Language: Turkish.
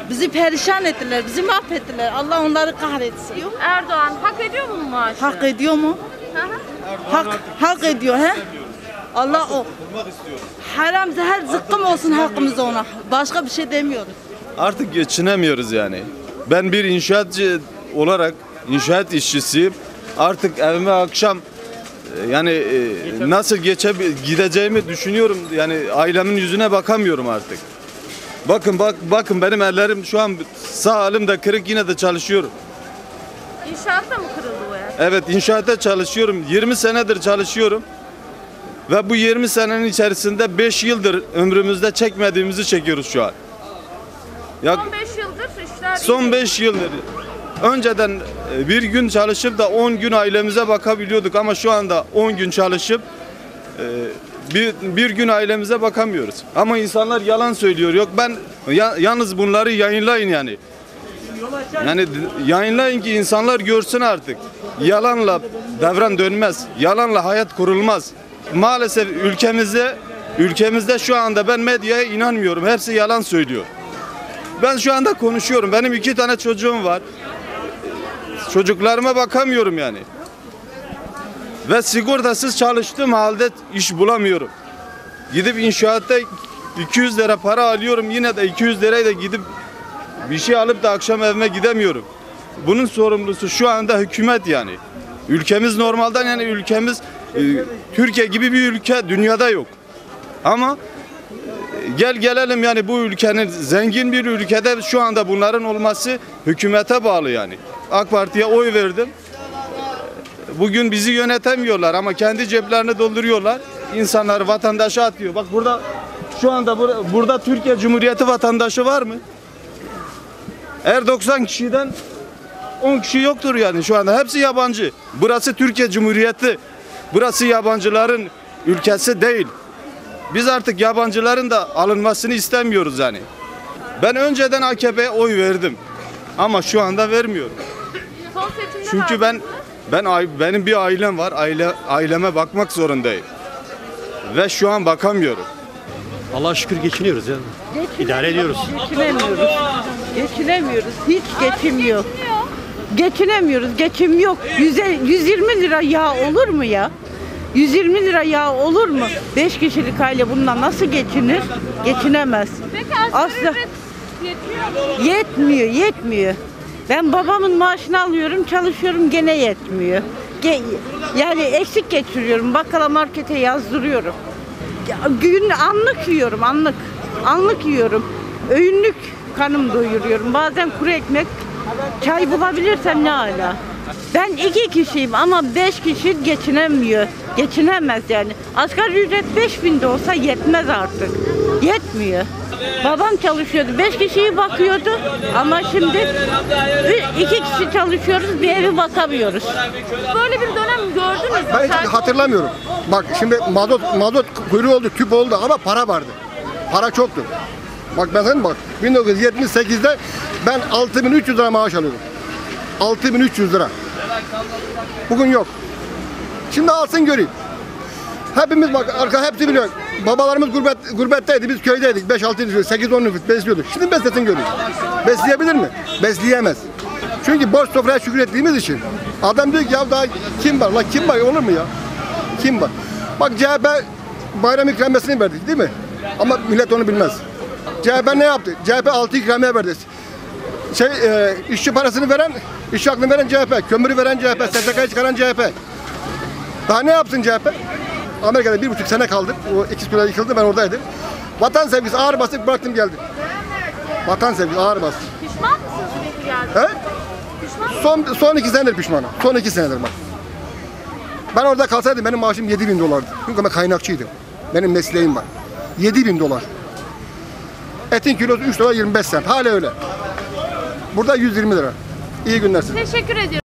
Bizi perişan ettiler, bizi mahvettiler. Allah onları kahretsin. Erdoğan hak ediyor mu bu maaşı? Hak ediyor mu? Hak ediyor he? Allah o. Haram zehir zıkkım olsun hakkımız ona. Başka bir şey demiyoruz. Artık geçinemiyoruz yani. Ben bir inşaatçı olarak inşaat işçisiyim. Artık evime akşam nasıl gideceğimi düşünüyorum. Yani ailemin yüzüne bakamıyorum artık. Bakın benim ellerim şu an sağ elim de kırık, yine de çalışıyorum. İnşaatta mı kırıldı bu ev? Evet, inşaatta çalışıyorum. 20 senedir çalışıyorum. Ve bu 20 senenin içerisinde 5 yıldır ömrümüzde çekmediğimizi çekiyoruz şu an. Son 5 yıldır işler Son 5 yıldır. Önceden bir gün çalışıp da 10 gün ailemize bakabiliyorduk ama şu anda 10 gün çalışıp bir gün ailemize bakamıyoruz. Ama insanlar yalan söylüyor. Yok yalnız bunları yayınlayın yani. Yani yayınlayın ki insanlar görsün artık. Yalanla devran dönmez. Yalanla hayat kurulmaz. Maalesef ülkemizde şu anda ben medyaya inanmıyorum. Hepsi yalan söylüyor. Ben şu anda konuşuyorum. Benim 2 tane çocuğum var. Çocuklarıma bakamıyorum yani. Ve sigortasız çalıştığım halde iş bulamıyorum. Gidip inşaatta 200 lira para alıyorum. Yine de 200 lirayı da gidip bir şey alıp da akşam evime gidemiyorum. Bunun sorumlusu şu anda hükümet yani. Ülkemiz normalden yani ülkemiz Türkiye gibi bir ülke dünyada yok. Ama gelelim yani bu ülkenin zengin bir ülkede şu anda bunların olması hükümete bağlı yani. AK Parti'ye oy verdim. Bugün bizi yönetemiyorlar ama kendi ceplerini dolduruyorlar. İnsanları vatandaşa atıyor. Bak burada şu anda burada Türkiye Cumhuriyeti vatandaşı var mı? Eğer 90 kişiden 10 kişi yoktur yani şu anda. Hepsi yabancı. Burası Türkiye Cumhuriyeti. Burası yabancıların ülkesi değil. Biz artık yabancıların da alınmasını istemiyoruz yani. Ben önceden AKP'ye oy verdim. Ama şu anda vermiyorum. Son seçimde Çünkü benim bir ailem var. Aileme bakmak zorundayım. Ve şu an bakamıyorum. Allah'a şükür geçiniyoruz ya. İdare ediyoruz. Geçinemiyoruz. Hiç geçim yok. Geçinemiyoruz. Geçim yok. 120 lira yağ olur mu ya? 120 lira yağ olur mu? 5 kişilik aile bununla nasıl geçinir? Geçinemez. Peki asgari ücret yetiyor mu? Yetmiyor. Ben babamın maaşını alıyorum, çalışıyorum, gene yetmiyor. Yani eksik getiriyorum. Bakkala, markete yazdırıyorum. Anlık yiyorum, anlık yiyorum. Öğünlük karnımı doyuruyorum. Bazen kuru ekmek, çay bulabilirsem ne hala. Ben 2 kişiyim ama 5 kişi geçinemiyor. Geçinemez yani. Asgari ücret 5.000 de olsa yetmez artık. Yetmiyor. Babam çalışıyordu. 5 kişiyi bakıyordu ama şimdi 2 kişi çalışıyoruz, bir evi bakamıyoruz. Böyle bir dönem gördünüz mü? Ben hiç hatırlamıyorum. Bak şimdi mazot kuyruğu oldu, tüp oldu ama para vardı. Para çoktu. Bak ben sana bak 1978'de ben 6.300 lira maaş alıyordum. 6.300 lira. Bugün yok. Şimdi alsın göreyim. Hepimiz bak hepsi biliyor. Babalarımız gurbetteydi, biz köydeydik. 5-6 nüfus, 8-10 nüfus besliyorduk. Şimdi beslesin göreyim. Besleyebilir mi? Besleyemez. Çünkü boş sofraya şükrettiğimiz için. Adam diyor ki ya daha kim var? La kim var? Olur mu ya? Kim var? Bak CHP bayram ikramiyesini verdik değil mi? Ama millet onu bilmez. CHP ne yaptı? CHP 6 ikramiye verdi. İşçi parasını veren, işçi hakkını veren CHP, kömürü veren CHP, SSK'yı çıkaran CHP. Daha ne yapsın CHP? Amerika'da 1,5 sene kaldım. O 2 kule yıkıldı, ben oradaydım. Vatan sevgisi ağır basıp bıraktım geldim. Vatan sevgisi ağır bastı. Pişman mısınız peki geldi? He? Son 2 senedir pişmanım. Son 2 senedir bak. Ben orada kalsaydım benim maaşım 7.000 dolardı. Çünkü ben kaynakçıydım. Benim mesleğim var. 7.000 dolar. Etin kilosu 3 dolar 25 sent. Hala öyle. Burada 120 lira. İyi günler size. Teşekkür ediyorum.